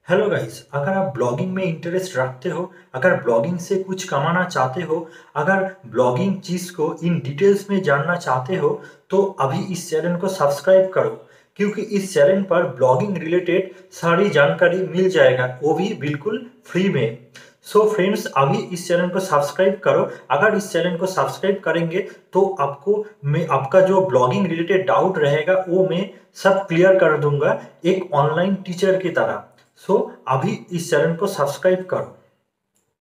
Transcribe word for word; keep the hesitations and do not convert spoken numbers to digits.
Hello guys, अगर आप blogging में इंटरेस्ट रखते हो, अगर ब्लॉगिंग से कुछ कमाना चाहते हो, अगर ब्लॉगिंग चीज़ को इन डिटेल्स में जानना चाहते हो, तो अभी इस चैनल को सब्सक्राइब करो, क्योंकि इस चैनल पर ब्लॉगिंग रिलेटेड सारी जानकारी मिल जाएगा, वो भी बिल्कुल फ्री में। सो फ्रेंड्स, अभी इस चैनल को सब्सक्राइब करो। अगर इस चैनल को सब्सक्राइब करेंगे तो आपको मैं आपका जो ब्लॉगिंग रिलेटेड डाउट रहेगा वो मैं सब क्लियर कर दूंगा, एक ऑनलाइन टीचर की तरह। सो अभी इस चैनल को सब्सक्राइब करो।